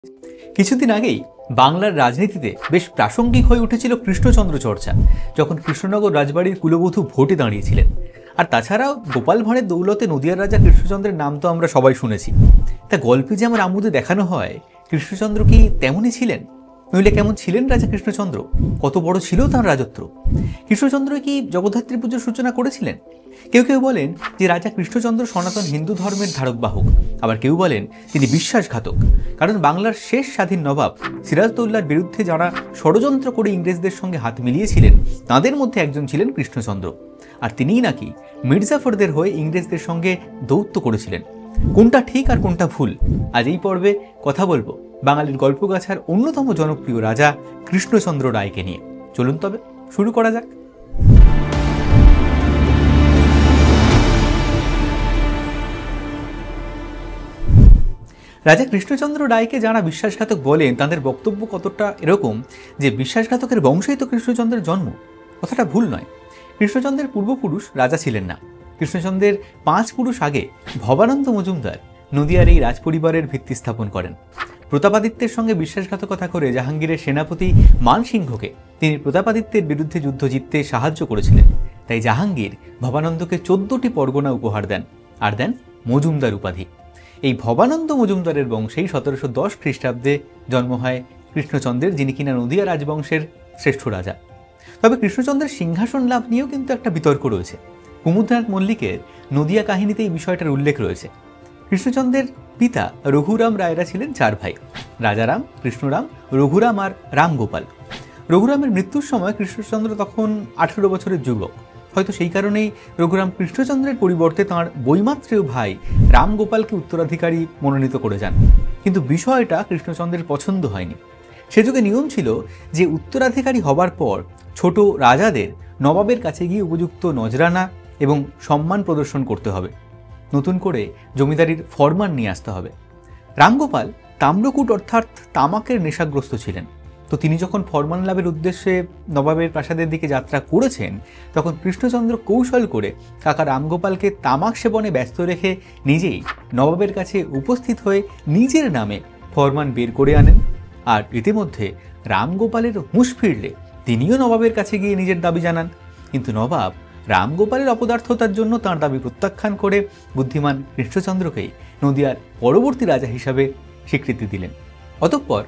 কিছুদিন আগেই বাংলার রাজনীতিতে বেশ প্রাসঙ্গিক হয়ে উঠেছিল কৃষ্ণচন্দ্র চর্চা, যখন কৃষ্ণনগর রাজবাড়ির কুলবধূ ভোটে দাঁড়িয়েছিলেন। আর তাছাড়াও গোপাল ভাঁড়ের দৌলতে নদিয়ার রাজা কৃষ্ণচন্দ্রের নাম তো আমরা সবাই শুনেছি। তা গল্পে যে আমার আমোদে দেখানো হয়, কৃষ্ণচন্দ্র কি তেমনই ছিলেন? নইলে কেমন ছিলেন রাজা কৃষ্ণচন্দ্র? কত বড় ছিল তাঁর রাজত্ব? কৃষ্ণচন্দ্র কি জগদ্ধাত্রী পুজোর সূচনা করেছিলেন? কেউ কেউ বলেন যে রাজা কৃষ্ণচন্দ্র সনাতন হিন্দু ধর্মের ধারক বাহক, আবার কেউ বলেন তিনি বিশ্বাসঘাতক। কারণ বাংলার শেষ স্বাধীন নবাব সিরাজদৌল্লার বিরুদ্ধে যারা ষড়যন্ত্র করে ইংরেজদের সঙ্গে হাত মিলিয়েছিলেন, তাদের মধ্যে একজন ছিলেন কৃষ্ণচন্দ্র। আর তিনিই নাকি মির্জাফরদের হয়ে ইংরেজদের সঙ্গে দৌত্য করেছিলেন। কোনটা ঠিক আর কোনটা ভুল, আজ এই পর্বে কথা বলবো বাঙালির গল্পগাছার অন্যতম জনপ্রিয় রাজা কৃষ্ণচন্দ্র রায়কে নিয়ে। চলুন তবে শুরু করা যাক। রাজা কৃষ্ণচন্দ্র রায়কে যারা বিশ্বাসঘাতক বলেন, তাদের বক্তব্য কতটা এরকম যে বিশ্বাসঘাতকের বংশেই তো কৃষ্ণচন্দ্রের জন্ম। কথাটা ভুল নয়। কৃষ্ণচন্দ্রের পূর্বপুরুষ রাজা ছিলেন না। কৃষ্ণচন্দ্রের 5 পুরুষ আগে ভবানন্দ মজুমদার নদিয়ার এই রাজপরিবারের ভিত্তি স্থাপন করেন। প্রতাপাদিত্যের সঙ্গে বিশ্বাসঘাতকতা করে জাহাঙ্গীরের সেনাপতি মানসিংহকে তিনি প্রতাপাদিত্যের বিরুদ্ধে যুদ্ধ জিততে সাহায্য করেছিলেন। তাই জাহাঙ্গীর ভবানন্দকে 14টি পরগনা উপহার দেন, আর দেন মজুমদার উপাধি। এই ভবানন্দ মজুমদারের বংশেই 1710 খ্রিস্টাব্দে জন্ম হয় কৃষ্ণচন্দ্রের, যিনি কিনা নদিয়া রাজবংশের শ্রেষ্ঠ রাজা। তবে কৃষ্ণচন্দ্রের সিংহাসন লাভ নিয়েও কিন্তু একটা বিতর্ক রয়েছে। কুমুদনাথ মল্লিকের নদিয়া কাহিনীতে এই বিষয়টার উল্লেখ রয়েছে। কৃষ্ণচন্দ্রের পিতা রঘুরাম রায়রা ছিলেন 4 ভাই: রাজারাম, কৃষ্ণরাম, রঘুরাম আর রামগোপাল। রঘুরামের মৃত্যুর সময় কৃষ্ণচন্দ্র তখন 18 বছরের যুবক। হয়তো সেই কারণেই রঘুরাম কৃষ্ণচন্দ্রের পরিবর্তে তাঁর বৈমাত্রেয় ভাই রামগোপালকে উত্তরাধিকারী মনোনীত করে যান। কিন্তু বিষয়টা কৃষ্ণচন্দ্রের পছন্দ হয়নি। সে যুগে নিয়ম ছিল যে উত্তরাধিকারী হবার পর ছোট রাজাদের নবাবের কাছে গিয়ে উপযুক্ত নজরানা এবং সম্মান প্রদর্শন করতে হবে, নতুন করে জমিদারির ফরমান নিয়ে আসতে হবে। রামগোপাল তাম্রকূট অর্থাৎ তামাকের নেশাগ্রস্ত ছিলেন। তো তিনি যখন ফরমান লাভের উদ্দেশ্যে নবাবের প্রাসাদের দিকে যাত্রা করেছেন, তখন কৃষ্ণচন্দ্র কৌশল করে কাকা রামগোপালকে তামাক সেবনে ব্যস্ত রেখে নিজেই নবাবের কাছে উপস্থিত হয়ে নিজের নামে ফরমান বের করে আনেন। আর ইতিমধ্যে রামগোপালের হুঁশ ফিরলে তিনিও নবাবের কাছে গিয়ে নিজের দাবি জানান। কিন্তু নবাব রামগোপালের অপদার্থতার জন্য তাঁর দাবি প্রত্যাখ্যান করে বুদ্ধিমান কৃষ্ণচন্দ্রকেই নদিয়ার পরবর্তী রাজা হিসাবে স্বীকৃতি দিলেন। অতঃপর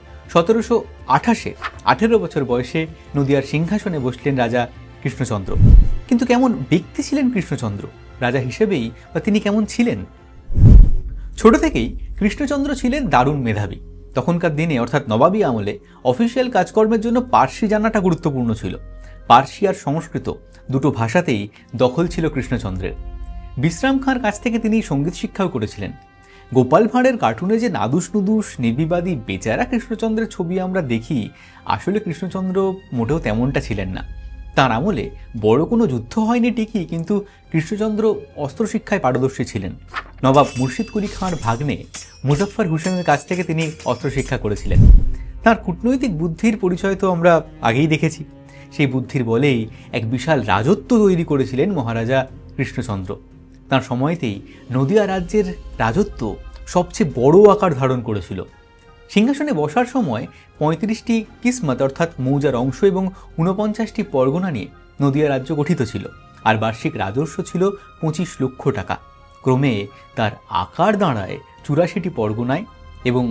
1728-এ 18 বছর বয়সে নদিয়ার সিংহাসনে বসলেন রাজা কৃষ্ণচন্দ্র। কিন্তু কেমন ব্যক্তি ছিলেন কৃষ্ণচন্দ্র? রাজা হিসেবেই বা তিনি কেমন ছিলেন? ছোট থেকেই কৃষ্ণচন্দ্র ছিলেন দারুণ মেধাবী। তখনকার দিনে অর্থাৎ নবাবী আমলে অফিসিয়াল কাজকর্মের জন্য পার্সি জানাটা গুরুত্বপূর্ণ ছিল। পার্সি আর সংস্কৃত দুটো ভাষাতেই দখল ছিল কৃষ্ণচন্দ্রের। বিশ্রাম খাঁর কাছ থেকে তিনি সঙ্গীত শিক্ষাও করেছিলেন। গোপাল ভাঁড়ের কার্টুনে যে নাদুস নুদুস নির্বিবাদী বেচারা কৃষ্ণচন্দ্রের ছবি আমরা দেখি, আসলে কৃষ্ণচন্দ্র মোটেও তেমনটা ছিলেন না। তাঁর আমলে বড় কোনো যুদ্ধ হয়নি ঠিকই, কিন্তু কৃষ্ণচন্দ্র অস্ত্রশিক্ষায় পারদর্শী ছিলেন। নবাব মুর্শিদ কুলি খাঁর ভাগ্নে মুজফ্ফর হোসেনের কাছ থেকে তিনি অস্ত্রশিক্ষা করেছিলেন। তাঁর কূটনৈতিক বুদ্ধির পরিচয় তো আমরা আগেই দেখেছি। সেই বুদ্ধির বলেই এক বিশাল রাজত্ব তৈরি করেছিলেন মহারাজা কৃষ্ণচন্দ্র। তাঁর সময়তেই নদিয়া রাজ্যের রাজত্ব সবচেয়ে বড় আকার ধারণ করেছিল। সিংহাসনে বসার সময় 35টি কিসমত অর্থাৎ মৌজার অংশ এবং 49টি পরগনা নিয়ে নদিয়া রাজ্য গঠিত ছিল। আর বার্ষিক রাজস্ব ছিল 25 লক্ষ টাকা। ক্রমে তার আকার দাঁড়ায় 84টি পরগনায় এবং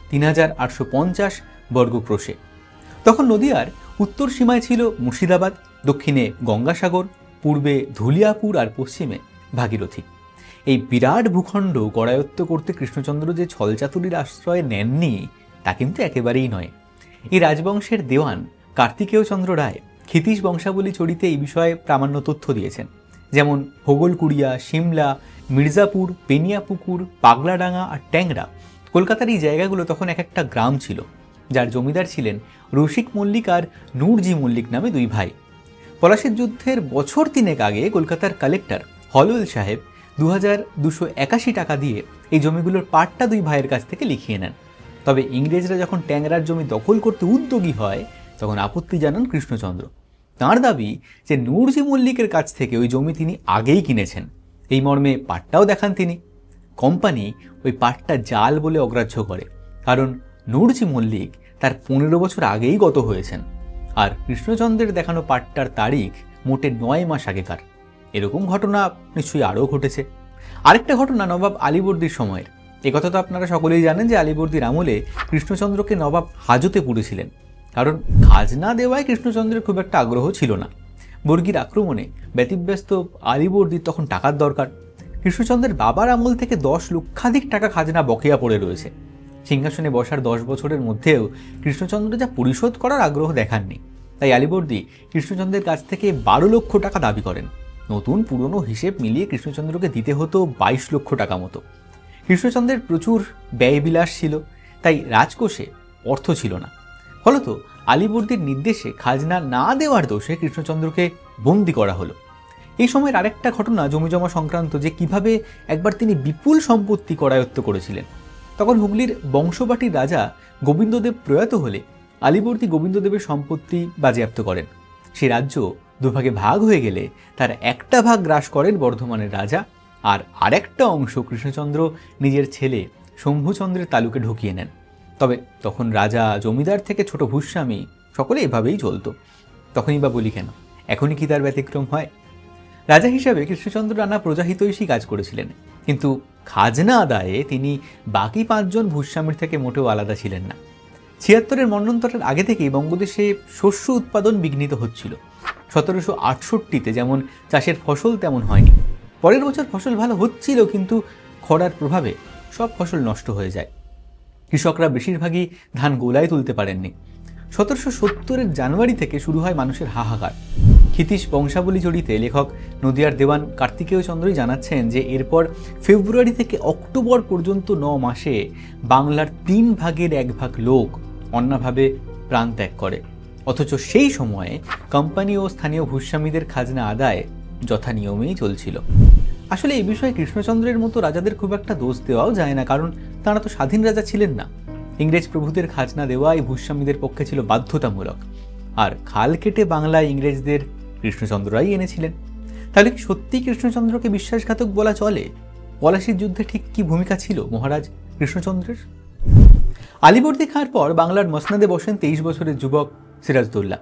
3850 বর্গক্রোশে। তখন নদিয়ার উত্তর সীমায় ছিল মুর্শিদাবাদ, দক্ষিণে গঙ্গাসাগর, পূর্বে ধুলিয়াপুর আর পশ্চিমে ভাগীরথী। এই বিরাট ভূখণ্ড করায়ত্ত করতে কৃষ্ণচন্দ্র যে ছলচাতুরির আশ্রয় নেননি তা কিন্তু একেবারেই নয়। এই রাজবংশের দেওয়ান কার্তিকেয় চন্দ্র রায় ক্ষিতীশ বংশাবলী চরিতে এই বিষয়ে প্রামাণ্য তথ্য দিয়েছেন। যেমন হোগলকুড়িয়া, সিমলা, মির্জাপুর, পেনিয়াপুকুর, পাগলাডাঙ্গা আর ট্যাংরা, কলকাতার এই জায়গাগুলো তখন এক একটা গ্রাম ছিল, যার জমিদার ছিলেন রসিক মল্লিক আর নূরজি মল্লিক নামে 2 ভাই। পলাশীর যুদ্ধের বছর 3 আগে কলকাতার কালেক্টর হলওয়েল সাহেব 2281 টাকা দিয়ে এই জমিগুলোর পাট্টা 2 ভাইয়ের কাছ থেকে লিখিয়ে নেন। তবে ইংরেজরা যখন ট্যাংরার জমি দখল করতে উদ্যোগী হয়, তখন আপত্তি জানান কৃষ্ণচন্দ্র। তাঁর দাবি যে নূরজি মল্লিকের কাছ থেকে ওই জমি তিনি আগেই কিনেছেন। এই মর্মে পাট্টাও দেখান তিনি। কোম্পানি ওই পাটটা জাল বলে অগ্রাহ্য করে, কারণ নূরজি মল্লিক তার 15 বছর আগেই গত হয়েছেন, আর কৃষ্ণচন্দ্রের দেখানো পাঠটার তারিখ মোটে 9 মাস আগেকার। এরকম ঘটনা নিশ্চয়ই আরও ঘটেছে। আরেকটা ঘটনা নবাব আলীবর্দীর সময়ের। একথা তো আপনারা সকলেই জানেন যে আলীবর্দীর আমলে কৃষ্ণচন্দ্রকে নবাব হাজতে পুড়েছিলেন, কারণ খাজনা দেওয়ায় কৃষ্ণচন্দ্রের খুব একটা আগ্রহ ছিল না। বর্গীর আক্রমণে ব্যতিব্যস্ত আলীবর্দীর তখন টাকার দরকার। কৃষ্ণচন্দ্রের বাবার আমল থেকে 10 লক্ষাধিক টাকা খাজনা বকেয়া পড়ে রয়েছে। সিংহাসনে বসার 10 বছরের মধ্যেও কৃষ্ণচন্দ্র যা পরিশোধ করার আগ্রহ দেখাননি। তাই আলীবর্দী কৃষ্ণচন্দ্রের কাছ থেকে 12 লক্ষ টাকা দাবি করেন। নতুন পুরনো হিসেব মিলিয়ে কৃষ্ণচন্দ্রকে দিতে হতো 22 লক্ষ টাকা মতো। কৃষ্ণচন্দ্রের প্রচুর ব্যয়বিলাস ছিল, তাই রাজকোষে অর্থ ছিল না। ফলত আলীবর্দীর নির্দেশে খাজনা না দেওয়ার দোষে কৃষ্ণচন্দ্রকে বন্দী করা হলো। এই সময়ের আরেকটা ঘটনা জমিজমা সংক্রান্ত, যে কিভাবে একবার তিনি বিপুল সম্পত্তি করায়ত্ত করেছিলেন। তখন হুগলির বংশবাটির রাজা গোবিন্দদেব প্রয়াত হলে আলীবর্দী গোবিন্দদেবের সম্পত্তি বাজেয়াপ্ত করেন। সেই রাজ্য দুভাগে ভাগ হয়ে গেলে তার একটা ভাগ গ্রাস করেন বর্ধমানের রাজা, আর আরেকটা অংশ কৃষ্ণচন্দ্র নিজের ছেলে শম্ভুচন্দ্রের তালুকে ঢুকিয়ে নেন। তবে তখন রাজা, জমিদার থেকে ছোট ভূস্বামী সকলে এভাবেই চলত। তখনই বা বলি কেন, এখনই কি তার ব্যতিক্রম হয়? রাজা হিসাবে কৃষ্ণচন্দ্র নানা প্রজাহিতৈষী কাজ করেছিলেন, কিন্তু খাজনা আদায়ে তিনি বাকি 5 জন ভূস্বামীর থেকে মোটেও আলাদা ছিলেন না। 76-এর মন্বন্তরের আগে থেকেই বঙ্গদেশে শস্য উৎপাদন বিঘ্নিত হচ্ছিল। 1768-তে যেমন চাষের ফসল তেমন হয়নি। পরের বছর ফসল ভালো হচ্ছিল, কিন্তু খরার প্রভাবে সব ফসল নষ্ট হয়ে যায়। কৃষকরা বেশিরভাগই ধান গোলায় তুলতে পারেননি। 1770-এর জানুয়ারি থেকে শুরু হয় মানুষের হাহাকার। ক্ষিতীশ বংশাবলী জড়িতে লেখক নদিয়ার দেওয়ান কার্তিকেয় চন্দ্রই জানাচ্ছেন যে এরপর ফেব্রুয়ারি থেকে অক্টোবর পর্যন্ত 9 মাসে বাংলার 3 ভাগের 1 ভাগ লোক অন্যভাবে প্রাণ ত্যাগ করে। অথচ সেই সময়ে কোম্পানি ও স্থানীয় ভূস্বামীদের খাজনা আদায় যথা নিয়মেই চলছিল। আসলে এই বিষয়ে কৃষ্ণচন্দ্রের মতো রাজাদের খুব একটা দোষ দেওয়াও যায় না, কারণ তারা তো স্বাধীন রাজা ছিলেন না। ইংরেজ প্রভুদের খাজনা দেওয়া এই ভূস্বামীদের পক্ষে ছিল বাধ্যতামূলক, আর খাল কেটে বাংলায় ইংরেজদের কৃষ্ণচন্দ্রই এনেছিলেন। তাহলে কি সত্যি কৃষ্ণচন্দ্রকে বিশ্বাসঘাতক বলা চলে? পলাশীর যুদ্ধে ঠিক কি ভূমিকা ছিল মহারাজ কৃষ্ণচন্দ্রের? আলীবর্দী খাঁর পর বাংলার মসনদে বসেন 23 বছরের যুবক সিরাজদৌল্লা।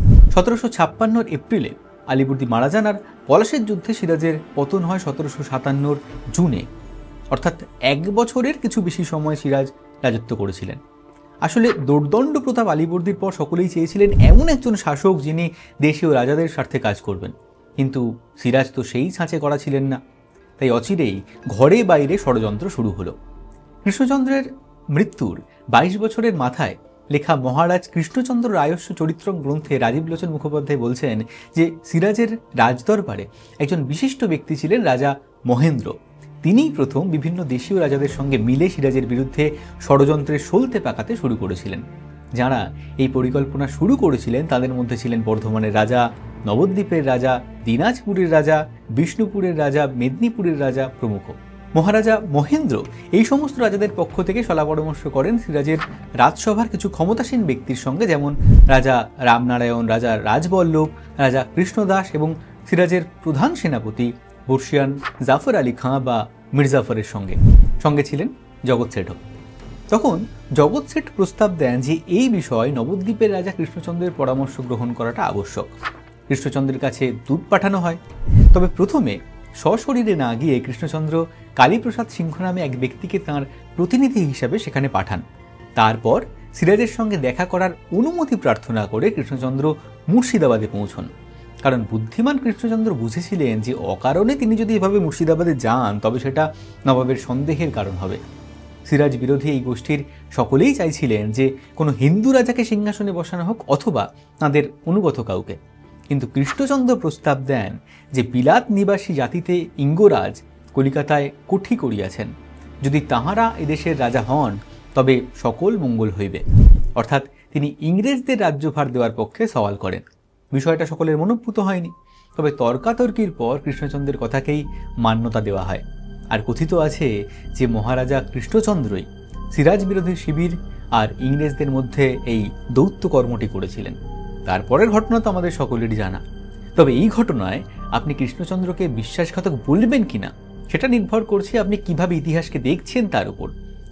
1756-র এপ্রিলে আলীবর্দী মারা যান, আর পলাশীর যুদ্ধে সিরাজের পতন হয় 1757-র জুনে। অর্থাৎ 1 বছরের কিছু বেশি সময় সিরাজ রাজত্ব করেছিলেন। আসলে দোর্দণ্ড প্রতাপ আলীবর্দীর পর সকলেই চেয়েছিলেন এমন একজন শাসক যিনি দেশীয় রাজাদের স্বার্থে কাজ করবেন, কিন্তু সিরাজ তো সেই ছাঁচে করা ছিলেন না। তাই অচিরেই ঘরে বাইরে ষড়যন্ত্র শুরু হলো। কৃষ্ণচন্দ্রের মৃত্যুর 22 বছরের মাথায় লেখা মহারাজ কৃষ্ণচন্দ্র রায়স্য চরিত্র গ্রন্থে রাজীব লোচন মুখোপাধ্যায় বলছেন যে সিরাজের রাজদরবারে একজন বিশিষ্ট ব্যক্তি ছিলেন রাজা মহেন্দ্র। তিনিই প্রথম বিভিন্ন দেশীয় রাজাদের সঙ্গে মিলে সিরাজের বিরুদ্ধে ষড়যন্ত্রের সলতে পাকাতে শুরু করেছিলেন। যারা এই পরিকল্পনা শুরু করেছিলেন তাদের মধ্যে ছিলেন বর্ধমানের রাজা, নবদ্বীপের রাজা, দিনাজপুরের রাজা, বিষ্ণুপুরের রাজা, মেদিনীপুরের রাজা প্রমুখ। মহারাজা মহেন্দ্র এই সমস্ত রাজাদের পক্ষ থেকে সলা পরামর্শ করেন সিরাজের রাজসভার কিছু ক্ষমতাসীন ব্যক্তির সঙ্গে, যেমন রাজা রামনারায়ণ, রাজা রাজবল্লভ, রাজা কৃষ্ণদাস এবং সিরাজের প্রধান সেনাপতি বর্ষিয়ান জাফর আলী খাঁ বা মির্জাফরের সঙ্গে ছিলেন জগৎ শেঠও। তখন জগৎ শেঠ প্রস্তাব দেন যে এই বিষয়ে নবদ্বীপের রাজা কৃষ্ণচন্দ্রের পরামর্শ গ্রহণ করাটা আবশ্যক। কৃষ্ণচন্দ্রের কাছে দূত পাঠানো হয়। তবে প্রথমে সশরীরে না গিয়ে কৃষ্ণচন্দ্র কালীপ্রসাদ সিংহ নামে এক ব্যক্তিকে তাঁর প্রতিনিধি হিসাবে সেখানে পাঠান। তারপর সিরাজের সঙ্গে দেখা করার অনুমতি প্রার্থনা করে কৃষ্ণচন্দ্র মুর্শিদাবাদে পৌঁছন। কারণ বুদ্ধিমান কৃষ্ণচন্দ্র বুঝেছিলেন যে অকারণে তিনি যদি এভাবে মুর্শিদাবাদে যান তবে সেটা নবাবের সন্দেহের কারণ হবে। সিরাজ বিরোধী এই গোষ্ঠীর সকলেই চাইছিলেন যে কোনো হিন্দু রাজাকে সিংহাসনে বসানো হোক অথবা তাঁদের অনুগত কাউকে। কিন্তু কৃষ্ণচন্দ্র প্রস্তাব দেন যে বিলাত নিবাসী জাতিতে ইঙ্গরাজ কলিকাতায় কোঠি করিয়াছেন, যদি তাহারা এদেশের রাজা হন তবে সকল মঙ্গল হইবে। অর্থাৎ তিনি ইংরেজদের রাজ্যভার দেওয়ার পক্ষে সওয়াল করেন। বিষয়টা সকলের মনোভূত হয়নি, তবে তর্কাতর্কির পর কৃষ্ণচন্দ্রের কথাকেই মান্যতা দেওয়া হয়। আর কথিত আছে যে মহারাজা কৃষ্ণচন্দ্রই সিরাজ বিরোধী শিবির আর ইংরেজদের মধ্যে এই দৌত্য কর্মটি করেছিলেন। তারপরের ঘটনা তো আমাদের সকলেরই জানা। তবে এই ঘটনায় আপনি কৃষ্ণচন্দ্রকে বিশ্বাসঘাতক বলবেন কিনা সেটা নির্ভর করছে আপনি কিভাবে ইতিহাসকে দেখছেন তার উপর।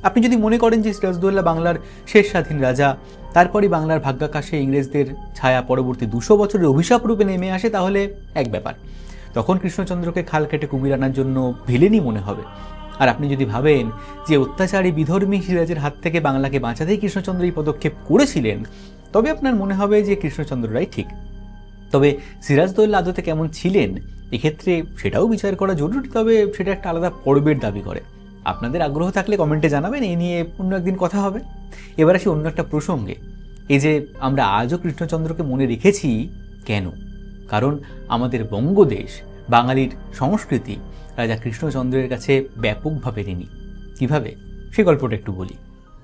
আপনি যদি মনে করেন যে সিরাজদৌল্লা বাংলার শেষ স্বাধীন রাজা, তারপরই বাংলার ভাগ্যাকাশে ইংরেজদের ছায়া পরবর্তী 200 বছরের অভিশাপ রূপে নেমে আসে, তাহলে এক ব্যাপার, তখন কৃষ্ণচন্দ্রকে খাল কেটে কুমির আনার জন্য ভিলেনই মনে হবে। আর আপনি যদি ভাবেন যে অত্যাচারী বিধর্মী সিরাজের হাত থেকে বাংলাকে বাঁচাতেই কৃষ্ণচন্দ্র এই পদক্ষেপ করেছিলেন, তবে আপনার মনে হবে যে কৃষ্ণচন্দ্ররাই ঠিক। তবে সিরাজদৌল্লা আদতে কেমন ছিলেন এক্ষেত্রে সেটাও বিচার করা জরুরি, তবে সেটা একটা আলাদা পর্বের দাবি করে। আপনাদের আগ্রহ থাকলে কমেন্টে জানাবেন, এই নিয়ে অন্য একদিন কথা হবে। এবার আসি অন্য একটা প্রসঙ্গে। এই যে আমরা আজও কৃষ্ণচন্দ্রকে মনে রেখেছি কেন? কারণ আমাদের বঙ্গদেশ, বাঙালির সংস্কৃতি রাজা কৃষ্ণচন্দ্রের কাছে ব্যাপকভাবে ঋণী। কীভাবে, সে গল্পটা একটু বলি।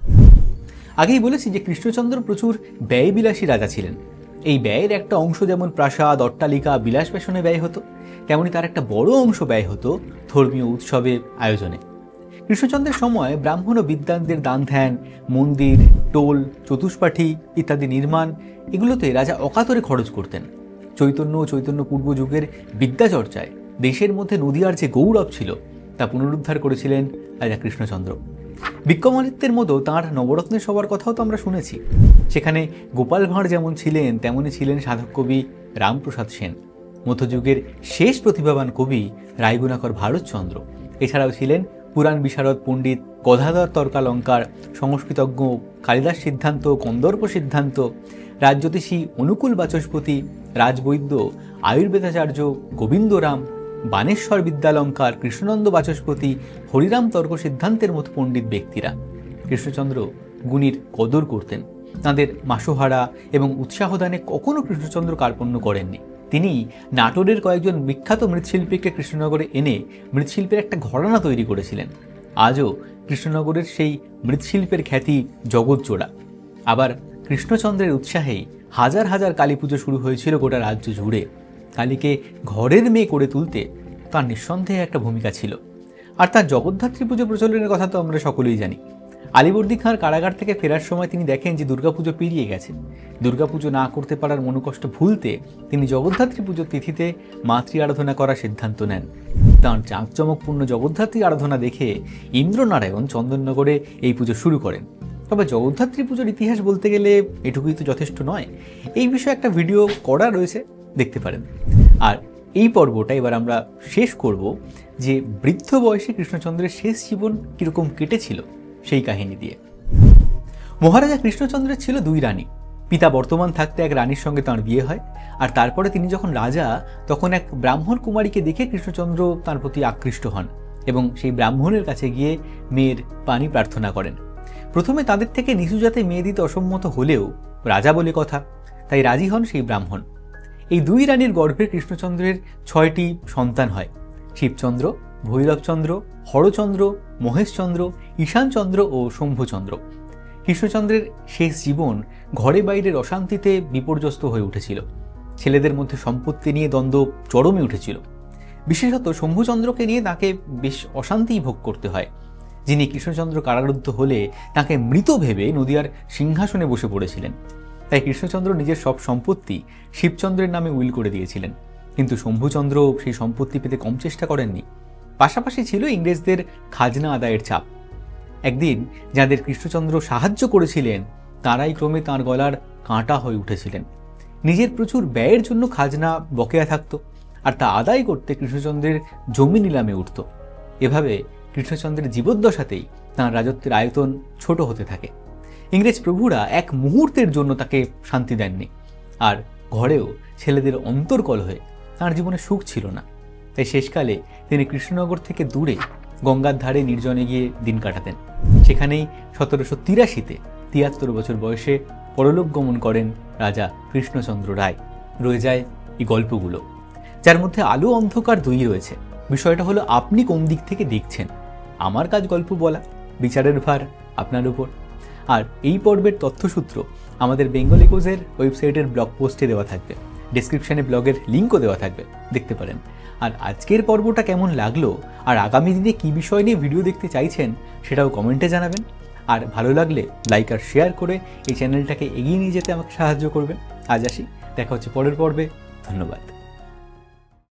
আগেই বলেছি যে কৃষ্ণচন্দ্র প্রচুর ব্যয়বিলাসী রাজা ছিলেন। এই ব্যয়ের একটা অংশ যেমন প্রাসাদ, অট্টালিকা, বিলাস বেশনে ব্যয় হতো, তেমনি তার একটা বড় অংশ ব্যয় হতো ধর্মীয় উৎসবে আয়োজনে। কৃষ্ণচন্দ্রের সময় ব্রাহ্মণ ও বিদ্বানদের দান ধ্যান, মন্দির, টোল, চতুষ্পাঠী ইত্যাদি নির্মাণ, এগুলোতে রাজা অকাতরে খরচ করতেন। চৈতন্য ও চৈতন্য পূর্ব যুগের বিদ্যাচর্চায় দেশের মধ্যে নদীয়ার যে গৌরব ছিল তা পুনরুদ্ধার করেছিলেন রাজা কৃষ্ণচন্দ্র। বিক্রমাদিত্যের মতো তাঁর নবরত্নের সবার কথাও তো আমরা শুনেছি। সেখানে গোপাল ভাঁড় যেমন ছিলেন, তেমনই ছিলেন সাধক কবি রামপ্রসাদ সেন, মধ্যযুগের শেষ প্রতিভাবান কবি রায়গুণাকর ভারতচন্দ্র, এছাড়াও ছিলেন পুরাণ বিশারদ পণ্ডিত গদাধর তর্কালঙ্কার, সংস্কৃতজ্ঞ কালিদাস সিদ্ধান্ত, কন্দর্প সিদ্ধান্ত, রাজজ্যোতিষী অনুকূল বাচস্পতি, রাজবৈদ্য আয়ুর্বেদাচার্য গোবিন্দরাম, বানেশ্বর বিদ্যালঙ্কার, কৃষ্ণনন্দ বাচস্পতি, হরিরাম তর্ক সিদ্ধান্তের মতো পণ্ডিত ব্যক্তিরা। কৃষ্ণচন্দ্র গুণীর কদর করতেন। তাঁদের মাসোহারা এবং উৎসাহদানে কখনো কৃষ্ণচন্দ্র কার্পণ্য করেননি। তিনি নাটোরের কয়েকজন বিখ্যাত মৃৎশিল্পীকে কৃষ্ণনগরে এনে মৃৎশিল্পের একটা ঘরানা তৈরি করেছিলেন। আজও কৃষ্ণনগরের সেই মৃৎশিল্পের খ্যাতি জগৎজোড়া। আবার কৃষ্ণচন্দ্রের উৎসাহেই হাজার হাজার কালী পুজো শুরু হয়েছিল গোটা রাজ্য জুড়ে। কালীকে ঘরের মেয়ে করে তুলতে তার নিঃসন্দেহে একটা ভূমিকা ছিল। আর তার জগদ্ধাত্রী পুজো প্রচলনের কথা তো আমরা সকলেই জানি। আলীবর্দী খাঁর কারাগার থেকে ফেরার সময় তিনি দেখেন যে দুর্গাপুজো পেরিয়ে গেছে। দুর্গাপুজো না করতে পারার মনোকষ্ট ভুলতে তিনি জগদ্ধাত্রী পুজোর তিথিতে মাতৃ আরাধনা করার সিদ্ধান্ত নেন। তাঁর জাঁকজমকপূর্ণ জগদ্ধাত্রী আরাধনা দেখে ইন্দ্রনারায়ণ চন্দননগরে এই পুজো শুরু করেন। তবে জগদ্ধাত্রী পুজোর ইতিহাস বলতে গেলে এটুকুই তো যথেষ্ট নয়। এই বিষয়ে একটা ভিডিও করা রয়েছে, দেখতে পারেন। আর এই পর্বটা এবার আমরা শেষ করব যে বৃদ্ধ বয়সে কৃষ্ণচন্দ্রের শেষ জীবন কীরকম কেটেছিল সেই কাহিনী দিয়ে। মহারাজা কৃষ্ণচন্দ্রের ছিল 2 রানী। পিতা বর্তমান থাকতে এক রানীর সঙ্গে তাঁর বিয়ে হয়, আর তারপরে তিনি যখন রাজা তখন এক ব্রাহ্মণ কুমারীকে দেখে কৃষ্ণচন্দ্র তার প্রতি আকৃষ্ট হন এবং সেই ব্রাহ্মণের কাছে গিয়ে মেয়ের পানি প্রার্থনা করেন। প্রথমে তাদের থেকে নিচু জাতে মেয়ে দিতে অসম্মত হলেও রাজা বলে কথা, তাই রাজি হন সেই ব্রাহ্মণ। এই 2 রানীর গর্ভে কৃষ্ণচন্দ্রের 6টি সন্তান হয়: শিবচন্দ্র, ভৈরবচন্দ্র, হরচন্দ্র, মহেশচন্দ্র, ঈশানচন্দ্র ও শম্ভুচন্দ্র। কৃষ্ণচন্দ্রের শেষ জীবন ঘরে বাইরের অশান্তিতে বিপর্যস্ত হয়ে উঠেছিল। ছেলেদের মধ্যে সম্পত্তি নিয়ে দ্বন্দ্ব চরমে উঠেছিল। বিশেষত শম্ভুচন্দ্রকে নিয়ে তাকে বেশ অশান্তিই ভোগ করতে হয়। যিনি কৃষ্ণচন্দ্র কারারুদ্ধ হলে তাকে মৃত ভেবে নদিয়ার সিংহাসনে বসে পড়েছিলেন। তাই কৃষ্ণচন্দ্র নিজের সব সম্পত্তি শিবচন্দ্রের নামে উইল করে দিয়েছিলেন। কিন্তু শম্ভুচন্দ্র সেই সম্পত্তি পেতে কম চেষ্টা করেননি। পাশাপাশি ছিল ইংরেজদের খাজনা আদায়ের চাপ। একদিন যাদের কৃষ্ণচন্দ্র সাহায্য করেছিলেন তারাই ক্রমে তাঁর গলার কাঁটা হয়ে উঠেছিলেন। নিজের প্রচুর ব্যয়ের জন্য খাজনা বকেয়া থাকত, আর তা আদায় করতে কৃষ্ণচন্দ্রের জমি নিলামে উঠত। এভাবে কৃষ্ণচন্দ্রের জীবদ্দশাতেই তাঁর রাজত্বের আয়তন ছোট হতে থাকে। ইংরেজ প্রভুরা এক মুহূর্তের জন্য তাকে শান্তি দেননি, আর ঘরেও ছেলেদের অন্তর্কলহে তাঁর জীবনে সুখ ছিল না। তাই শেষকালে তিনি কৃষ্ণনগর থেকে দূরে গঙ্গার ধারে নির্জনে গিয়ে দিন কাটাতেন। সেখানেই 1783-তে 73 বছর বয়সে পরলোক গমন করেন রাজা কৃষ্ণচন্দ্র রায়। রয়ে যায় এই গল্পগুলো, যার মধ্যে আলো অন্ধকার 2ই রয়েছে। বিষয়টা হলো আপনি কোন দিক থেকে দেখছেন। আমার কাজ গল্প বলা, বিচারের ভার আপনার উপর। আর এই পর্বের তথ্যসূত্র আমাদের বেঙ্গল ইকোজের ওয়েবসাইটের ব্লগ পোস্টে দেওয়া থাকবে, ডেসক্রিপশনে ব্লগের লিঙ্কও দেওয়া থাকবে, দেখতে পারেন। আর আজকের পর্বটা কেমন লাগলো আর আগামী দিনে কী বিষয় নিয়ে ভিডিও দেখতে চাইছেন সেটাও কমেন্টে জানাবেন। আর ভালো লাগলে লাইক আর শেয়ার করে এই চ্যানেলটাকে এগিয়ে নিয়ে যেতে আমাকে সাহায্য করবেন। আজ আসি, দেখা হচ্ছে পরের পর্বে। ধন্যবাদ।